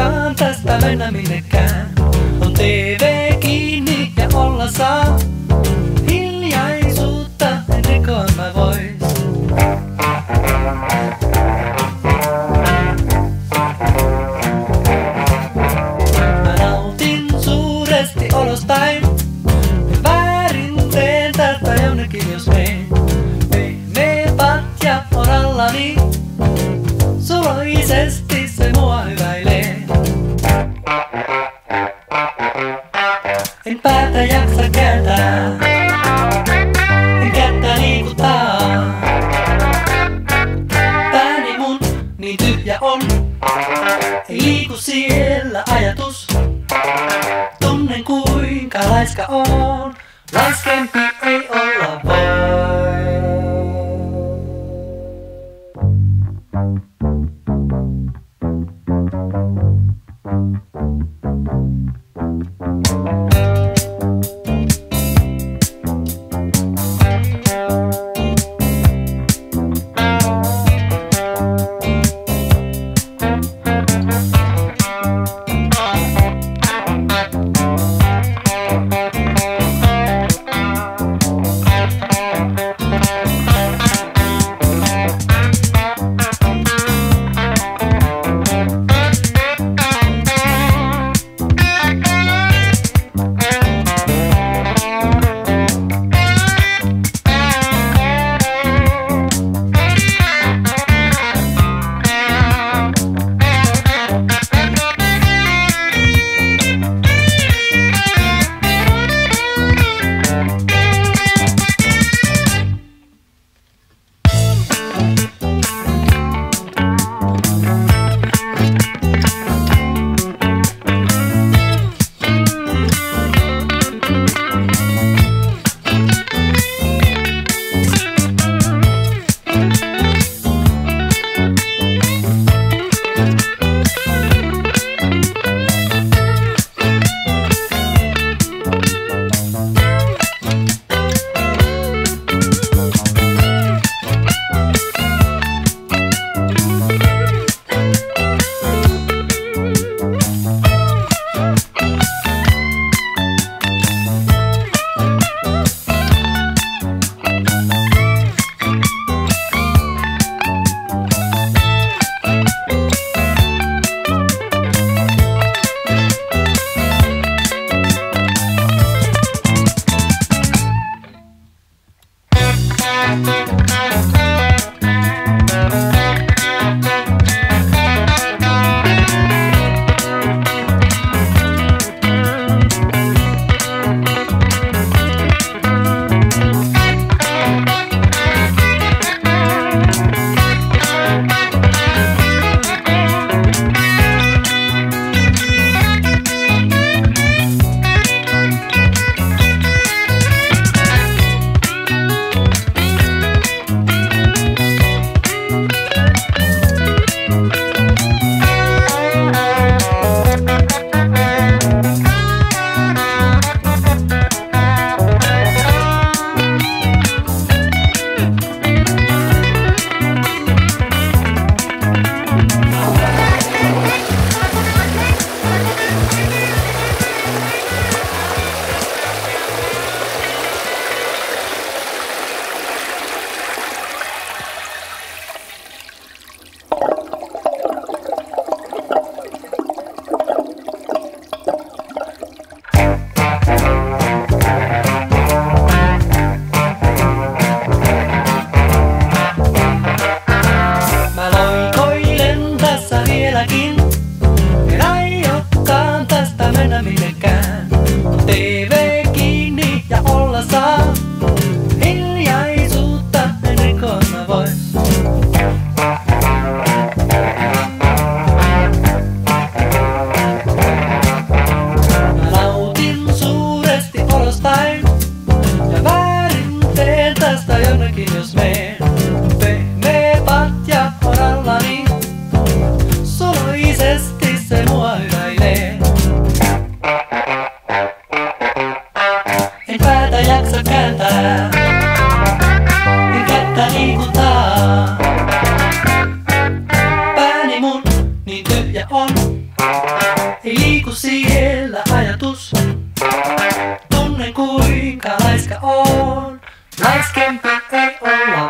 saan tästä mennä minnekään. On TV kiinni ja olla saa. Hiljaisuutta en rikoa mä vois. Mä nautin suuresti olostain. Väärin teen täältä jonnekin jos meen. Pehmeä patja on allani. Suloisesti se mua hyväilee. En päätä jaksa kääntää. En kättä liikuttaa. Pääni mun niin tyhjä on. Ei liiku siellä ajatus. Tunnen kuinka laiska on. Laiskempi ei olla voi. Ei liiku siellä ajatus. Tunnen kuinka laiska on. Laiskempi ei olla.